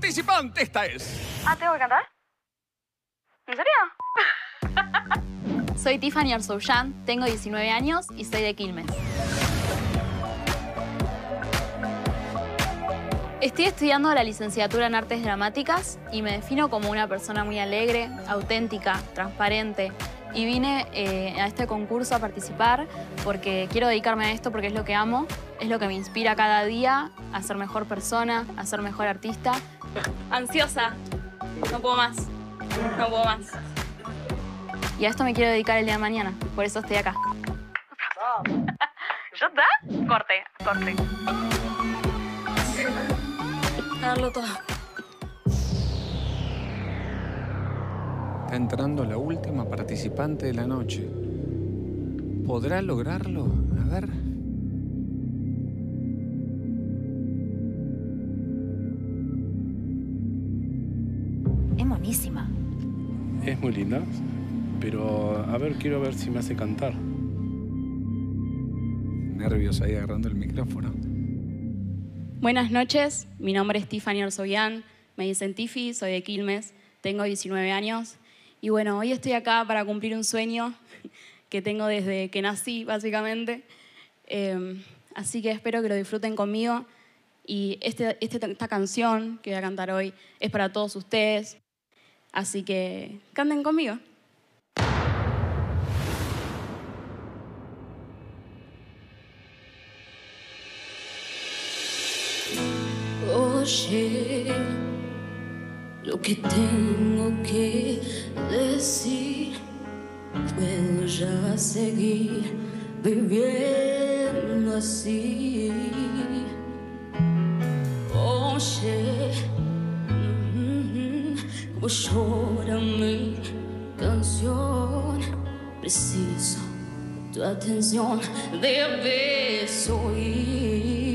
participante esta es. Ah, ¿tengo que cantar? ¿En serio? Soy Tiffany Arsouyan, tengo 19 años y soy de Quilmes. Estoy estudiando la licenciatura en Artes Dramáticas y me defino como una persona muy alegre, auténtica, transparente. Y vine a este concurso a participar porque quiero dedicarme a esto porque es lo que amo, es lo que me inspira cada día a ser mejor persona, a ser mejor artista. Ansiosa, no puedo más, no puedo más. Y a esto me quiero dedicar el día de mañana, por eso estoy acá. ¿Ya está? Corte. A darlo todo. Está entrando la última participante de la noche. ¿Podrá lograrlo? A ver. Es monísima. Es muy linda, pero a ver, quiero ver si me hace cantar. Nervios ahí agarrando el micrófono. Buenas noches, mi nombre es Tiffany Arsouyan, me dicen Tiffy, soy de Quilmes, tengo 19 años. Y bueno, hoy estoy acá para cumplir un sueño que tengo desde que nací, básicamente. Así que espero que lo disfruten conmigo. Y esta canción que voy a cantar hoy es para todos ustedes. Así que canten conmigo. Oye, lo que tengo que decir, puedo ya seguir viviendo así. Oye, como llora mi canción, preciso tu atención, debes oír.